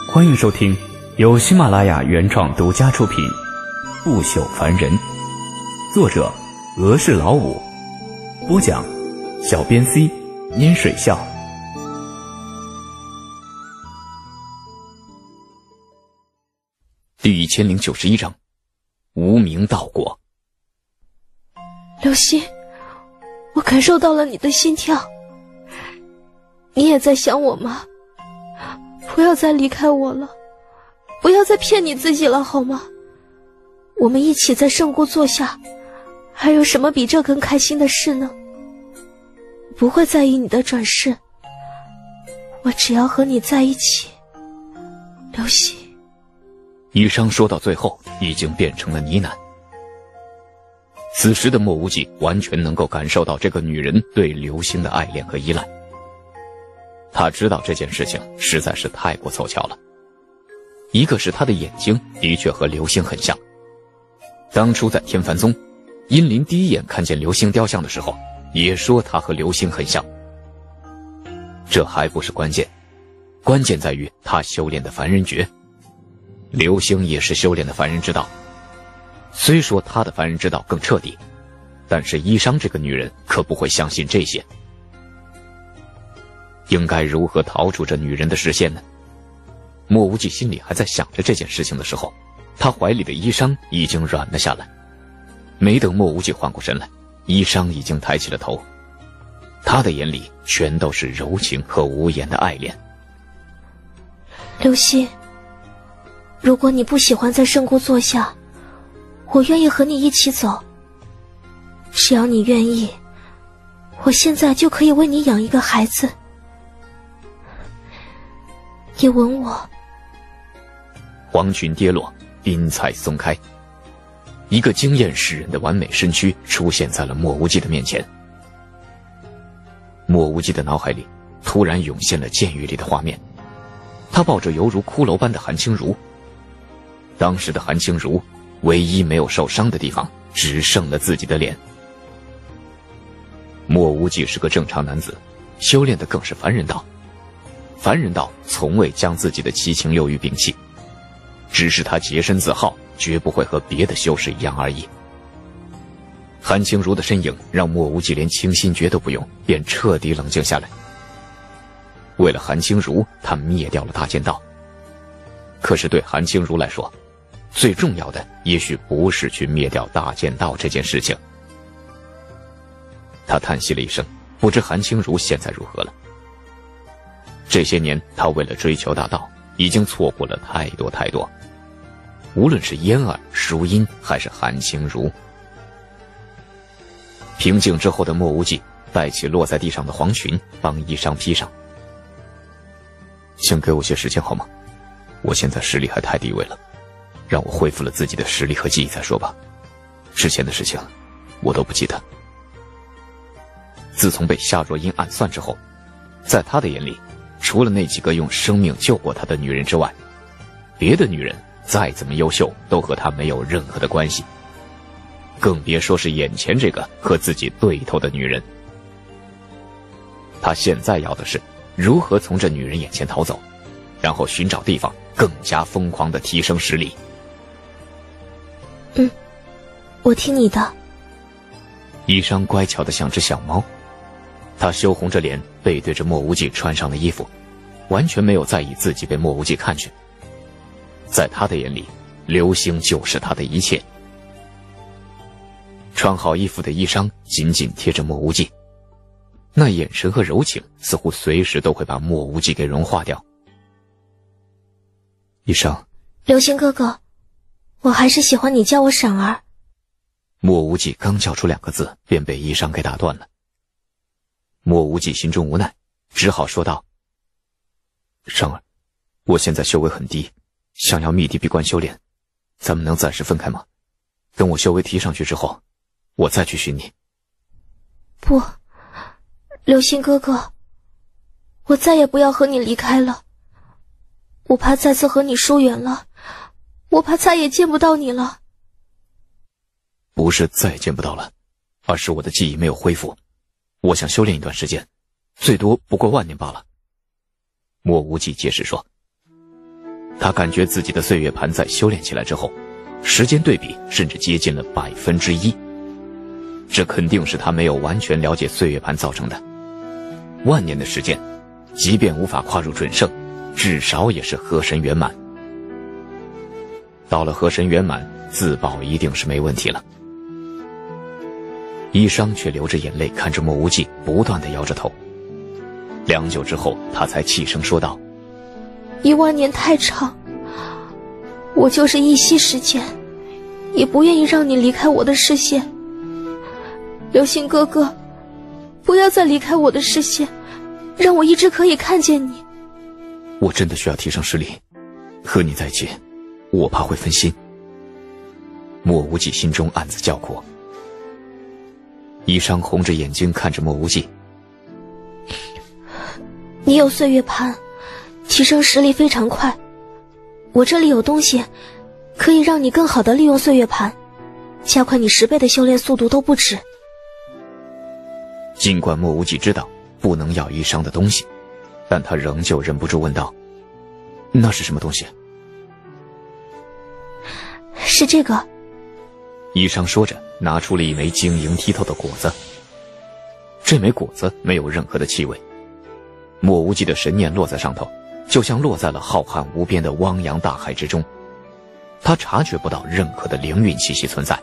欢迎收听由喜马拉雅原创独家出品《不朽凡人》，作者俄式老五，播讲小编 C 拈水笑。 第1091章，无名道果。 刘星，我感受到了你的心跳，你也在想我吗？不要再离开我了，不要再骗你自己了，好吗？我们一起在圣姑坐下，还有什么比这更开心的事呢？不会在意你的转世，我只要和你在一起，刘星。 医生说到最后已经变成了呢喃。此时的莫无忌完全能够感受到这个女人对刘星的爱恋和依赖。他知道这件事情实在是太过凑巧了，一个是他的眼睛的确和刘星很像，当初在天凡宗，殷林第一眼看见刘星雕像的时候也说他和刘星很像。这还不是关键，关键在于他修炼的凡人诀，刘星也是修炼的凡人之道，虽说他的凡人之道更彻底，但是伊商这个女人可不会相信这些。应该如何逃出这女人的视线呢？莫无忌心里还在想着这件事情的时候，他怀里的伊商已经软了下来。没等莫无忌缓过神来，伊商已经抬起了头，他的眼里全都是柔情和无言的爱恋。 刘星，如果你不喜欢在圣姑坐下，我愿意和你一起走。只要你愿意，我现在就可以为你养一个孩子。你吻我。 黄裙跌落，云彩松开，一个惊艳世人的完美身躯出现在了莫无忌的面前。莫无忌的脑海里突然涌现了监狱里的画面，他抱着犹如骷髅般的韩青如。当时的韩青如唯一没有受伤的地方只剩了自己的脸。莫无忌是个正常男子，修炼的更是凡人道，凡人道从未将自己的七情六欲摒弃，只是他洁身自好，绝不会和别的修士一样而已。韩青如的身影让莫无忌连清心诀都不用，便彻底冷静下来。为了韩青如，他灭掉了大剑道。可是对韩青如来说，最重要的也许不是去灭掉大剑道这件事情。他叹息了一声，不知韩青如现在如何了。这些年他为了追求大道，已经错过了太多太多，无论是嫣儿、淑音还是韩青如。平静之后的莫无忌带起落在地上的黄裙，帮衣裳披上。请给我些时间好吗？我现在实力还太低微了，让我恢复了自己的实力和记忆再说吧。之前的事情我都不记得。自从被夏若音暗算之后，在他的眼里，除了那几个用生命救过他的女人之外，别的女人再怎么优秀都和他没有任何的关系，更别说是眼前这个和自己对头的女人。他现在要的是如何从这女人眼前逃走，然后寻找地方更加疯狂地提升实力。 我听你的。 衣裳乖巧得像只小猫，他羞红着脸背对着莫无忌穿上了衣服，完全没有在意自己被莫无忌看去。在他的眼里，刘星就是他的一切。穿好衣服的衣裳紧紧贴着莫无忌，那眼神和柔情似乎随时都会把莫无忌给融化掉。衣裳， 刘星哥哥，我还是喜欢你叫我闪儿。 莫无忌刚叫出2个字，便被衣裳给打断了。莫无忌心中无奈，只好说道：裳儿，我现在修为很低，想要密地闭关修炼，咱们能暂时分开吗？等我修为提上去之后，我再去寻你。 不，刘星哥哥，我再也不要和你离开了。我怕再次和你疏远了，我怕再也见不到你了。 不是再也见不到了，而是我的记忆没有恢复。我想修炼一段时间，最多不过万年罢了。莫无忌解释说。 他感觉自己的岁月盘在修炼起来之后，时间对比甚至接近了1%，这肯定是他没有完全了解岁月盘造成的。万年的时间，即便无法跨入准圣，至少也是河神圆满。到了河神圆满，自保一定是没问题了。伊商却流着眼泪看着莫无忌，不断地摇着头。良久之后，他才气声说道 ：1万年太长，我就是一息时间，也不愿意让你离开我的视线。流星哥哥，不要再离开我的视线，让我一直可以看见你。 我真的需要提升实力，和你在一起，我怕会分心。莫无忌心中暗自叫苦。伊商红着眼睛看着莫无忌： 你有岁月盘，提升实力非常快，我这里有东西可以让你更好地利用岁月盘，加快你10倍的修炼速度都不止。 尽管莫无忌知道不能要伊商的东西，但他仍旧忍不住问道：那是什么东西？ 是这个。 伊商说着拿出了一枚晶莹剔透的果子。这枚果子没有任何的气味，莫无忌的神念落在上头，就像落在了浩瀚无边的汪洋大海之中，他察觉不到任何的灵韵气息存在。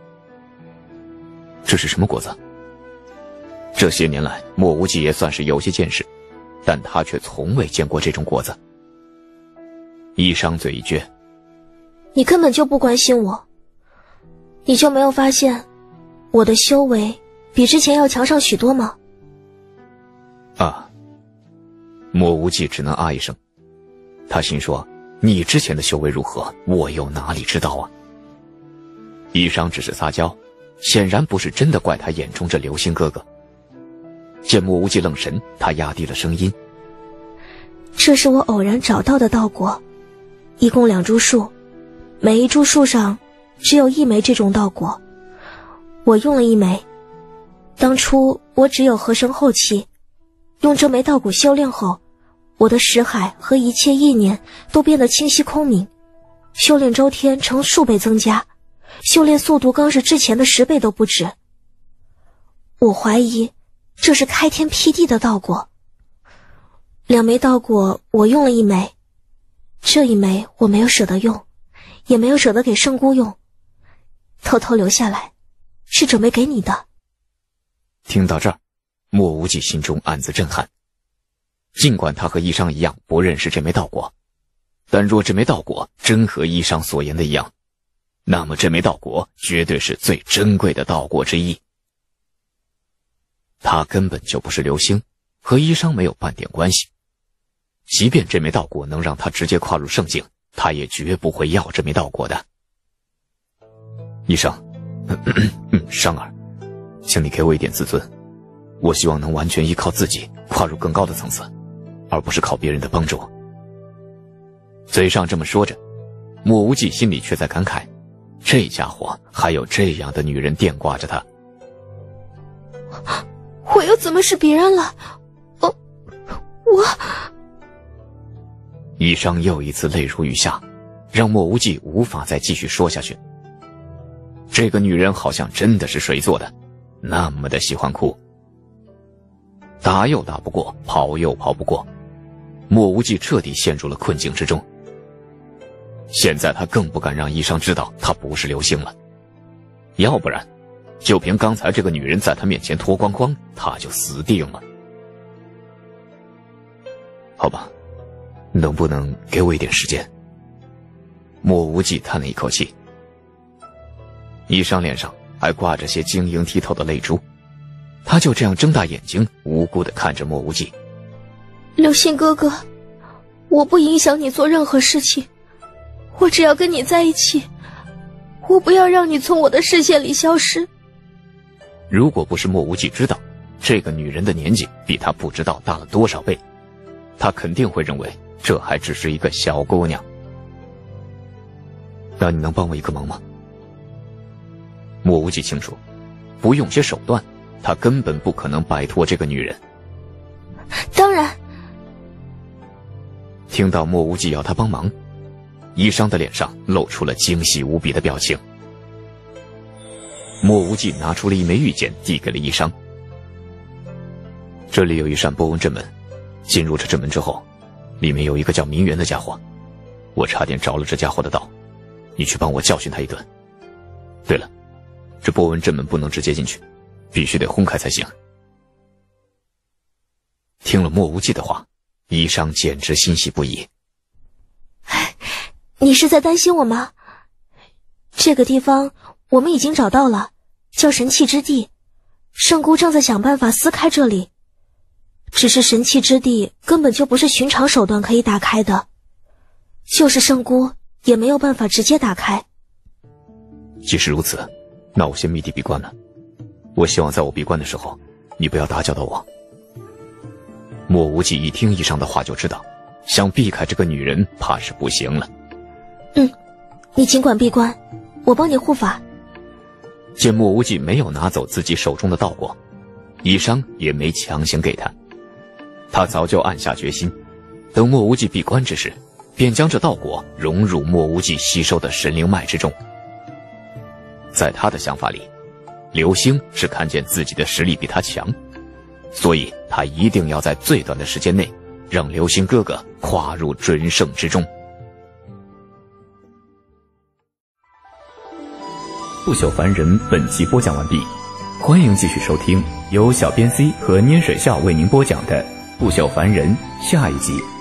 这是什么果子？这些年来，莫无忌也算是有些见识，但他却从未见过这种果子。伊商嘴一撅： 你根本就不关心我，你就没有发现我的修为比之前要强上许多吗？ 啊！莫无忌只能啊一声。他心说：你之前的修为如何，我又哪里知道啊？伊商只是撒娇，显然不是真的怪他眼中这流星哥哥。见莫无忌愣神，他压低了声音： 这是我偶然找到的道果，一共2株树，每一株树上只有1枚这种道果，我用了1枚。当初我只有河神后期，用这枚道果修炼后，我的识海和一切意念都变得清晰空明，修炼周天成数倍增加，修炼速度更是之前的10倍都不止。我怀疑这是开天辟地的道果。2枚道果我用了1枚，这1枚我没有舍得用，也没有舍得给圣姑用，偷偷留下来，是准备给你的。 听到这儿，莫无忌心中暗自震撼。尽管他和伊商一样不认识这枚道果，但若这枚道果真和伊商所言的一样，那么这枚道果绝对是最珍贵的道果之一。他根本就不是流星，和伊商没有半点关系。即便这枚道果能让他直接跨入圣境，他也绝不会要这枚道果的。医生，商儿，请你给我一点自尊，我希望能完全依靠自己跨入更高的层次，而不是靠别人的帮助。嘴上这么说着，莫无忌心里却在感慨，这家伙还有这样的女人惦挂着他。 我又怎么是别人了？我医生又一次泪如雨下，让莫无忌无法再继续说下去。这个女人好像真的是水做的，那么的喜欢哭，打又打不过，跑又跑不过，莫无忌彻底陷入了困境之中。现在他更不敢让医生知道他不是流星了，要不然就凭刚才这个女人在他面前脱光光，他就死定了。好吧，能不能给我一点时间？莫无忌叹了一口气。医生脸上还挂着些晶莹剔透的泪珠，他就这样睁大眼睛无辜地看着莫无忌。 流星哥哥，我不影响你做任何事情，我只要跟你在一起，我不要让你从我的视线里消失。 如果不是莫无忌知道这个女人的年纪比他不知道大了多少倍，他肯定会认为这还只是一个小姑娘。那你能帮我一个忙吗？莫无忌清楚，不用些手段，他根本不可能摆脱这个女人。 当然。 听到莫无忌要他帮忙， 伊商的脸上露出了惊喜无比的表情。莫无忌拿出了一枚玉简，递给了伊商。这里有一扇波纹阵门，进入这阵门之后，里面有一个叫明媛的家伙，我差点着了这家伙的道，你去帮我教训他一顿。对了，这波纹阵门不能直接进去，必须得轰开才行。听了莫无忌的话，伊商简直欣喜不已。 你是在担心我吗？这个地方我们已经找到了，叫神器之地，圣姑正在想办法撕开这里。只是神器之地根本就不是寻常手段可以打开的，就是圣姑也没有办法直接打开。 既是如此，那我先密地闭关了。我希望在我闭关的时候，你不要打搅到我。莫无忌一听伊商的话就知道，想避开这个女人怕是不行了。 你尽管闭关，我帮你护法。 见莫无忌没有拿走自己手中的道果，伊商也没强行给他。他早就暗下决心，等莫无忌闭关之时，便将这道果融入莫无忌吸收的神灵脉之中。在他的想法里，流星是看见自己的实力比他强，所以他一定要在最短的时间内让流星哥哥跨入准圣之中。 不朽凡人本集播讲完毕，欢迎继续收听由小编 C 和拈水笑为您播讲的不朽凡人下一集。